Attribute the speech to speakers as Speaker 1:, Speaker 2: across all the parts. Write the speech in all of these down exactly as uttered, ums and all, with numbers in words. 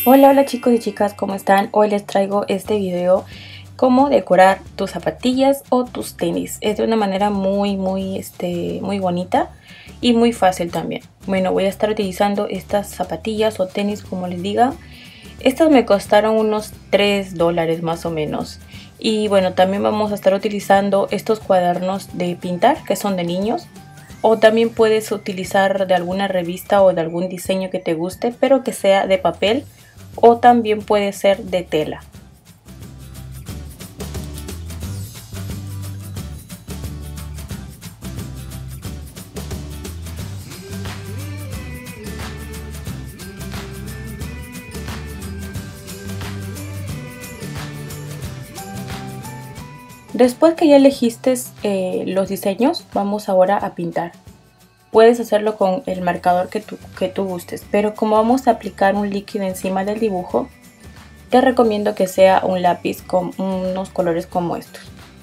Speaker 1: Hola, hola chicos y chicas, ¿cómo están? Hoy les traigo este video cómo decorar tus zapatillas o tus tenis. Es de una manera muy muy este muy bonita y muy fácil también. Bueno, voy a estar utilizando estas zapatillas o tenis, como les diga. Estas me costaron unos tres dólares más o menos. Y bueno, también vamos a estar utilizando estos cuadernos de pintar que son de niños. O también puedes utilizar de alguna revista o de algún diseño que te guste, pero que sea de papel, o también puede ser de tela. Después que ya elegiste eh, los diseños, vamos ahora a pintar. Puedes hacerlo con el marcador que tú, que tú gustes, pero como vamos a aplicar un líquido encima del dibujo, te recomiendo que sea un lápiz con unos colores como estos.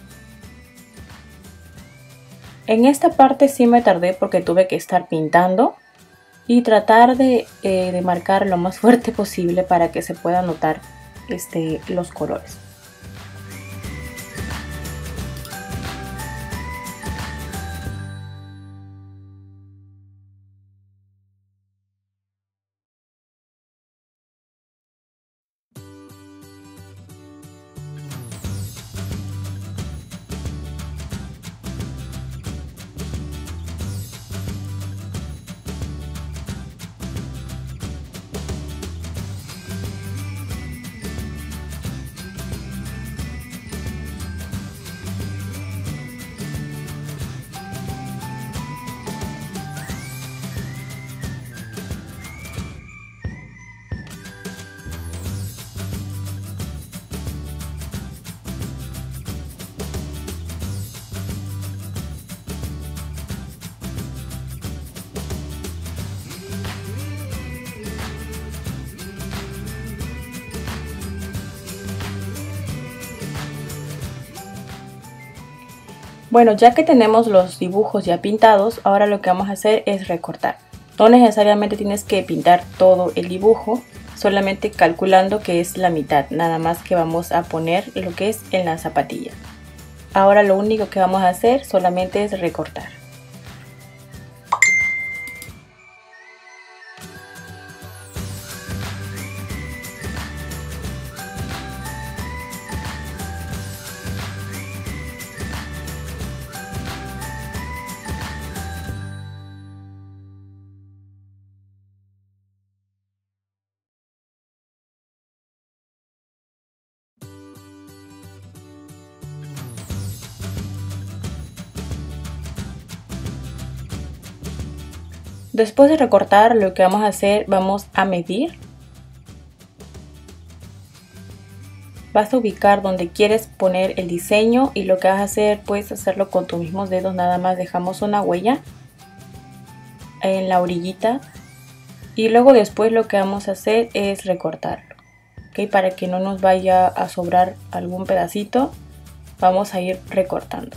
Speaker 1: En esta parte sí me tardé porque tuve que estar pintando y tratar de, eh, de marcar lo más fuerte posible para que se puedan notar este, los colores. Bueno, ya que tenemos los dibujos ya pintados, ahora lo que vamos a hacer es recortar. No necesariamente tienes que pintar todo el dibujo, solamente calculando que es la mitad, nada más que vamos a poner lo que es en la zapatilla. Ahora lo único que vamos a hacer solamente es recortar. Después de recortar, lo que vamos a hacer, vamos a medir. Vas a ubicar donde quieres poner el diseño y lo que vas a hacer, puedes hacerlo con tus mismos dedos, nada más dejamos una huella en la orillita y luego después lo que vamos a hacer es recortarlo, ¿ok? Para que no nos vaya a sobrar algún pedacito, vamos a ir recortando.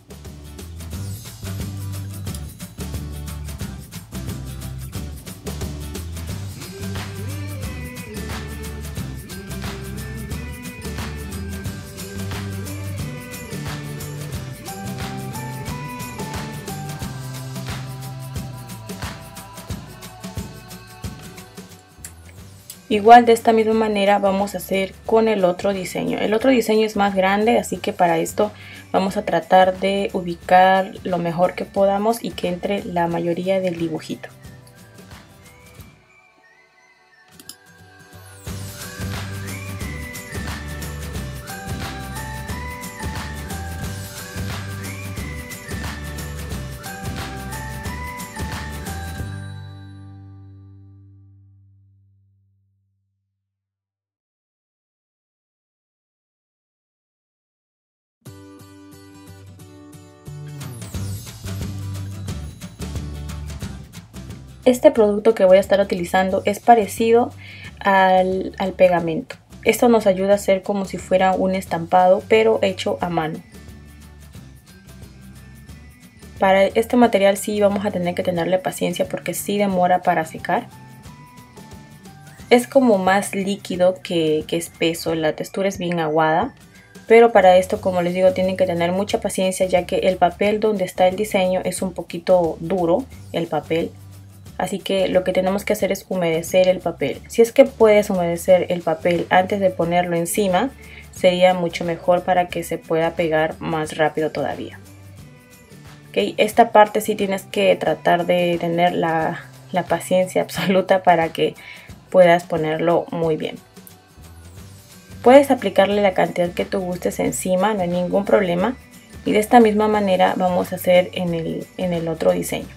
Speaker 1: Igual de esta misma manera vamos a hacer con el otro diseño. El otro diseño es más grande, así que para esto vamos a tratar de ubicar lo mejor que podamos y que entre la mayoría del dibujito. Este producto que voy a estar utilizando es parecido al, al pegamento. Esto nos ayuda a hacer como si fuera un estampado, pero hecho a mano. Para este material sí vamos a tener que tenerle paciencia porque sí demora para secar. es como más líquido que, que espeso, la textura es bien aguada. Pero para esto, como les digo, tienen que tener mucha paciencia, ya que el papel donde está el diseño es un poquito duro, el papel. Así que lo que tenemos que hacer es humedecer el papel. Si es que puedes humedecer el papel antes de ponerlo encima, sería mucho mejor para que se pueda pegar más rápido todavía. ¿Okay? Esta parte sí tienes que tratar de tener la, la paciencia absoluta para que puedas ponerlo muy bien. Puedes aplicarle la cantidad que tú gustes encima, no hay ningún problema. Y de esta misma manera vamos a hacer en el, en el otro diseño.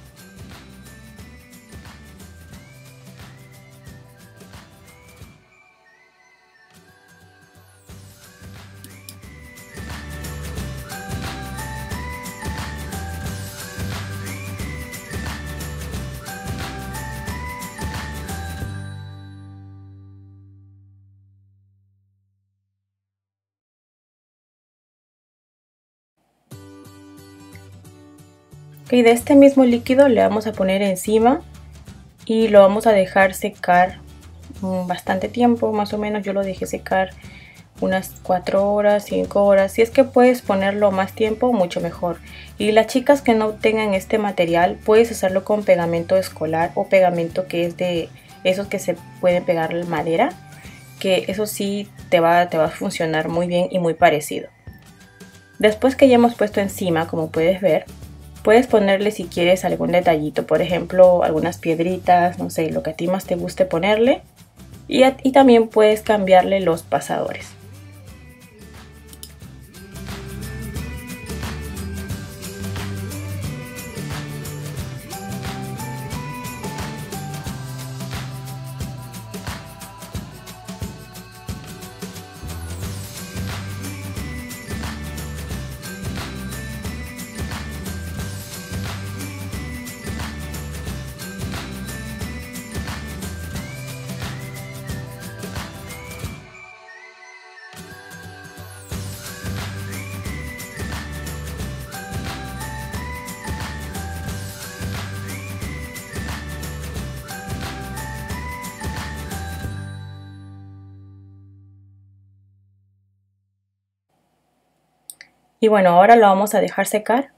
Speaker 1: Y de este mismo líquido le vamos a poner encima y lo vamos a dejar secar bastante tiempo, más o menos yo lo dejé secar unas cuatro horas, cinco horas. Si es que puedes ponerlo más tiempo, mucho mejor. Y las chicas que no tengan este material, puedes hacerlo con pegamento escolar o pegamento que es de esos que se pueden pegar en madera, que eso sí te va, te va a funcionar muy bien y muy parecido. Después que ya hemos puesto encima, como puedes ver, puedes ponerle si quieres algún detallito, por ejemplo algunas piedritas, no sé, lo que a ti más te guste ponerle. Y, a, y también puedes cambiarle los pasadores. Y bueno, ahora lo vamos a dejar secar.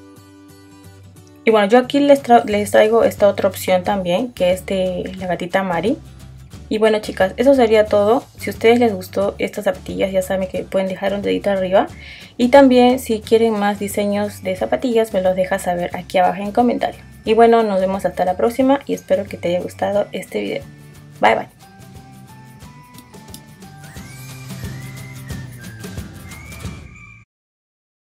Speaker 1: Y bueno, yo aquí les, tra les traigo esta otra opción también, que es de la gatita Mari. Y bueno, chicas, eso sería todo. Si a ustedes les gustó estas zapatillas, ya saben que pueden dejar un dedito arriba. Y también si quieren más diseños de zapatillas, me los dejas saber aquí abajo en comentarios. Y bueno, nos vemos hasta la próxima y espero que te haya gustado este video. Bye bye.